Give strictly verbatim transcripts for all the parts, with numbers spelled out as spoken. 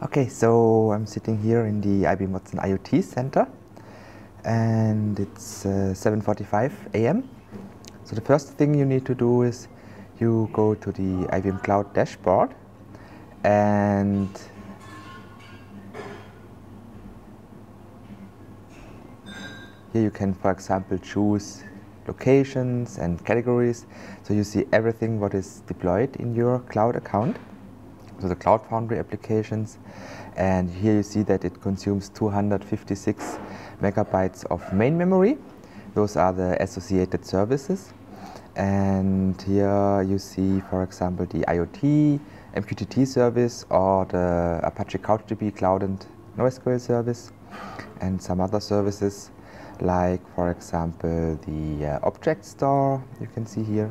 Okay, so I'm sitting here in the I B M Watson IoT Center, and it's uh, seven forty-five a m So the first thing you need to do is you go to the I B M Cloud dashboard, and here you can, for example, choose locations and categories. So you see everything what is deployed in your cloud account. So the Cloud Foundry applications, and here you see that it consumes two hundred fifty-six megabytes of main memory. Those are the associated services. And here you see, for example, the IoT, M Q T T service, or the Apache CouchDB Cloud and NoSQL service, and some other services like, for example, the uh, Object Store you can see here,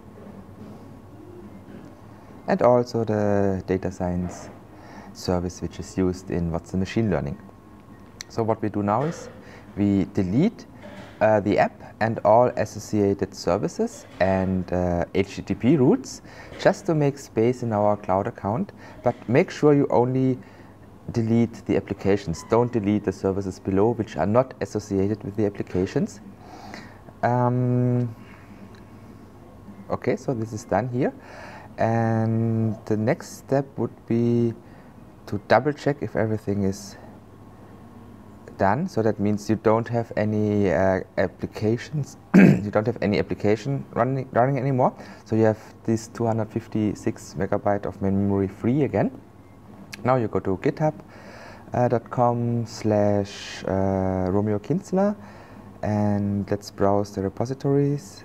and also the data science service which is used in Watson machine learning. So what we do now is we delete uh, the app and all associated services and uh, H T T P routes just to make space in our cloud account, but make sure you only delete the applications. Don't delete the services below which are not associated with the applications. Um, okay, so this is done here. And the next step would be to double check if everything is done. So that means you don't have any uh, applications, you don't have any application running, running anymore. So you have this two hundred fifty-six megabyte of main memory free again. Now you go to github dot com slash Romeo Kinzler, and let's browse the repositories.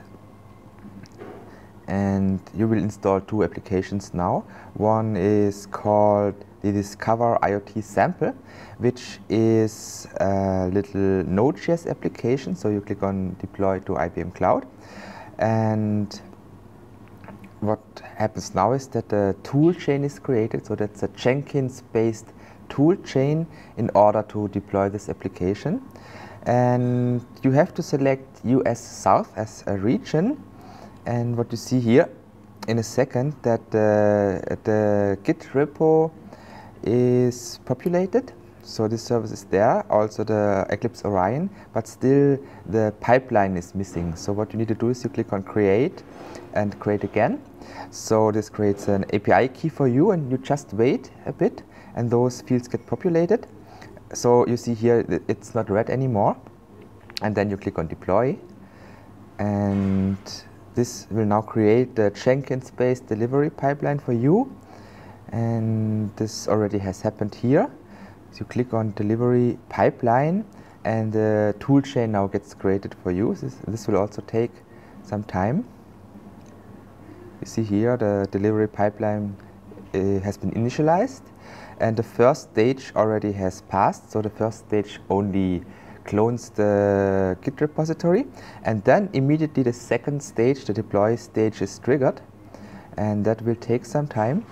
And you will install two applications now. One is called the Discover IoT Sample, which is a little Node.js application. So you click on Deploy to I B M Cloud. And what happens now is that the tool chain is created. So that's a Jenkins-based tool chain in order to deploy this application. And you have to select U S South as a region. And what you see here in a second, that uh, the Git repo is populated. So this service is there, also the Eclipse Orion, but still the pipeline is missing. So what you need to do is you click on Create and Create again. So this creates an A P I key for you, and you just wait a bit and those fields get populated. So you see here it's not red anymore. And then you click on Deploy, and this will now create the Jenkins-based delivery pipeline for you. And this already has happened here. So you click on Delivery Pipeline, and the tool chain now gets created for you. This, this will also take some time. You see here the delivery pipeline uh, has been initialized, and the first stage already has passed. So the first stage only clones the Git repository, and then immediately the second stage, the deploy stage, is triggered, and that will take some time.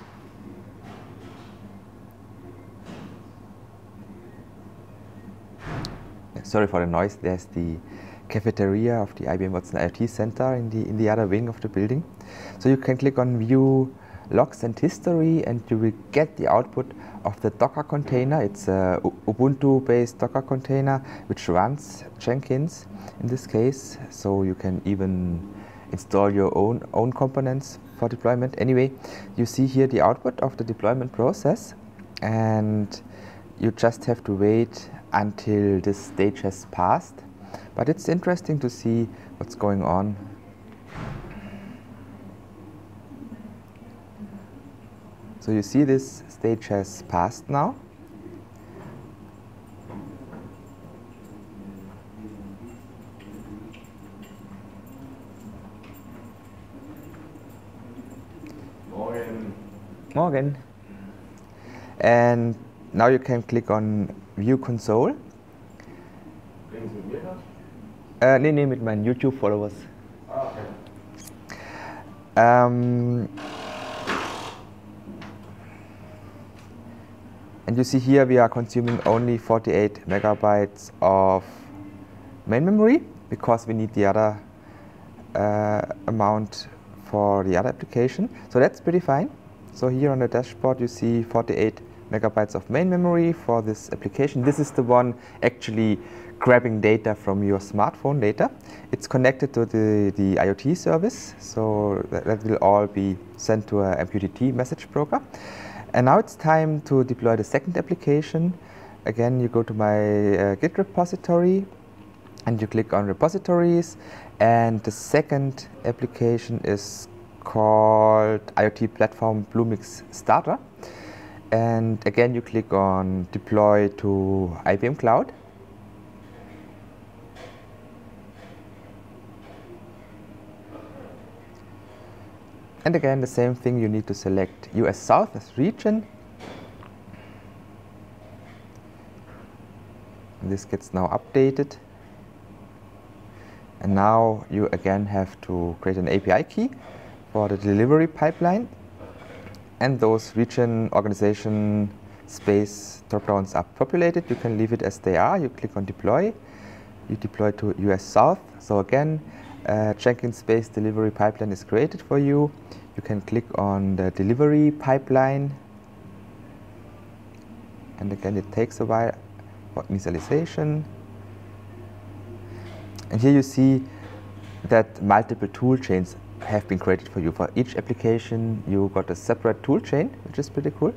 Sorry for the noise. There's the cafeteria of the I B M Watson IoT Center in the in the other wing of the building. So you can click on View Logs and History, and you will get the output of the Docker container. It's a Ubuntu-based Docker container which runs Jenkins in this case. So you can even install your own own components for deployment. Anyway, you see here the output of the deployment process, and you just have to wait until this stage has passed. But it's interesting to see what's going on. So you see this stage has passed now. Morgen. Morgen. And now you can click on View Console. Reden Sie mit mir da? Äh, nee, nee, mit meinen YouTube-Followers. Ah, okay. Um, and you see here we are consuming only forty-eight megabytes of main memory because we need the other uh, amount for the other application. So that's pretty fine. So here on the dashboard you see forty-eight megabytes of main memory for this application. This is the one actually grabbing data from your smartphone data. It's connected to the, the IoT service, so that, that will all be sent to a M Q T T message broker. And now it's time to deploy the second application. Again, you go to my uh, Git repository and you click on repositories, and the second application is called IoT Platform Bluemix Starter. And again, you click on deploy to I B M Cloud. And again, the same thing, you need to select U S South as region. And this gets now updated. And now you again have to create an A P I key for the delivery pipeline. And those region, organization, space dropdowns are populated. You can leave it as they are. You click on deploy. You deploy to U S South. So again, uh, Jenkins space delivery pipeline is created for you. You can click on the delivery pipeline. And again, it takes a while for initialization. And here you see that multiple tool chains have been created for you. For each application, you got a separate tool chain, which is pretty cool.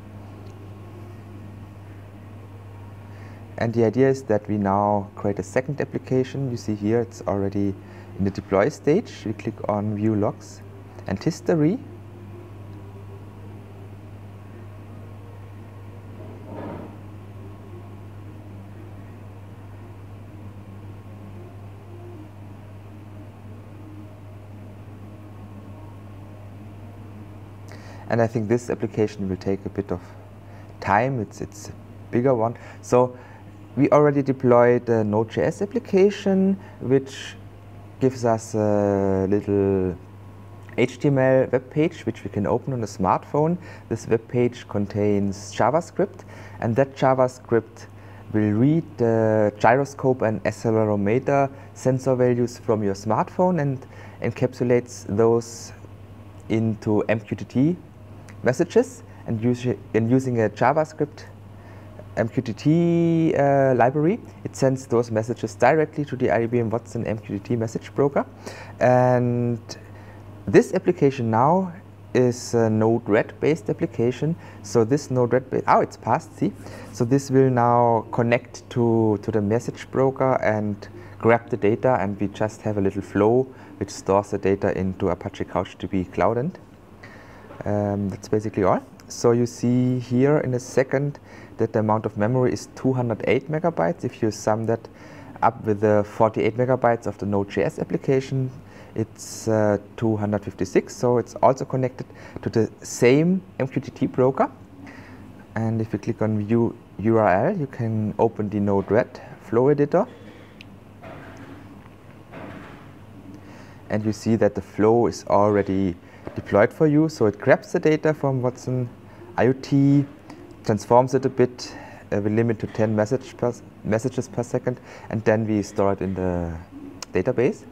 And the idea is that we now create a second application. You see here, it's already in the deploy stage. We click on view logs and history. And I think this application will take a bit of time. It's, it's a bigger one. So we already deployed a Node.js application, which gives us a little H T M L web page, which we can open on a smartphone. This web page contains JavaScript, and that JavaScript will read the gyroscope and accelerometer sensor values from your smartphone and encapsulates those into M Q T T messages, and, use, and using a JavaScript M Q T T uh, library, it sends those messages directly to the I B M Watson M Q T T message broker. And this application now is a Node-RED based application. So this Node-RED based, oh, it's passed, see? So this will now connect to, to the message broker and grab the data, and we just have a little flow which stores the data into Apache CouchDB CloudEnd. Um, that's basically all. So you see here in a second that the amount of memory is two hundred eight megabytes. If you sum that up with the forty-eight megabytes of the Node.js application, it's uh, two hundred fifty-six. So it's also connected to the same M Q T T broker. And if you click on view U R L, you can open the Node-RED flow editor. And you see that the flow is already deployed for you. So it grabs the data from Watson IoT, transforms it a bit, uh, we limit to ten message per messages per second, and then we store it in the database.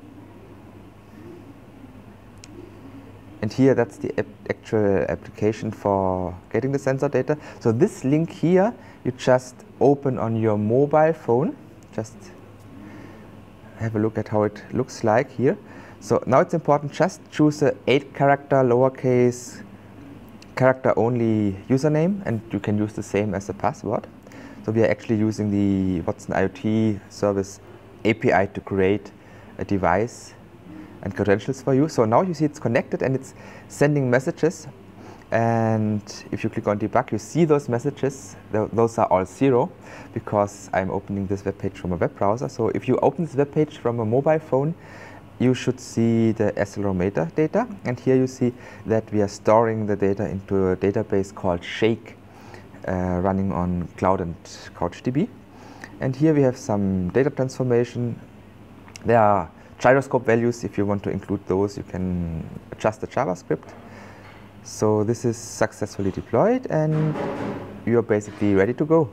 And here, that's the ap actual application for getting the sensor data. So this link here, you just open on your mobile phone. Just have a look at how it looks like here. So now it's important, just choose a eight character lowercase character only username, and you can use the same as a password. So we are actually using the Watson IoT service A P I to create a device and credentials for you. So now you see it's connected and it's sending messages. And if you click on debug, you see those messages. Th those are all zero because I'm opening this web page from a web browser. So if you open this web page from a mobile phone, you should see the accelerometer data. And here you see that we are storing the data into a database called Shake, uh, running on CloudEnd CouchDB. And here we have some data transformation. There are gyroscope values. If you want to include those, you can adjust the JavaScript. So this is successfully deployed, and you're basically ready to go.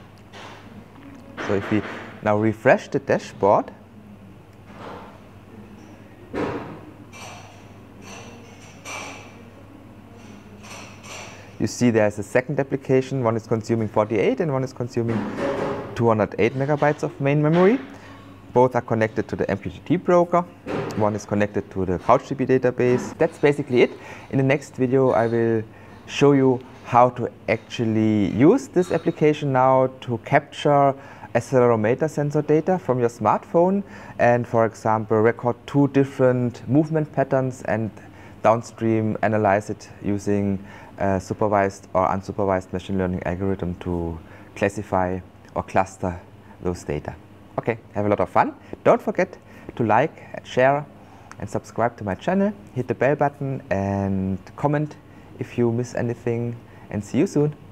So if we now refresh the dashboard, you see there's a second application. One is consuming forty-eight and one is consuming two hundred eight megabytes of main memory. Both are connected to the M Q T T broker. One is connected to the CouchDB database. That's basically it. In the next video, I will show you how to actually use this application now to capture accelerometer sensor data from your smartphone and, for example, record two different movement patterns and downstream analyze it using a supervised or unsupervised machine learning algorithm to classify or cluster those data. Okay, have a lot of fun. Don't forget to like, share and subscribe to my channel. Hit the bell button and comment if you miss anything, and see you soon.